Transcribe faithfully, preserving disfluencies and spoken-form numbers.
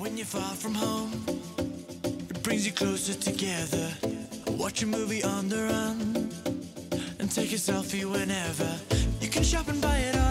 When you're far from home, it brings you closer together. Watch a movie on the run and take a selfie whenever. You can shop and buy it all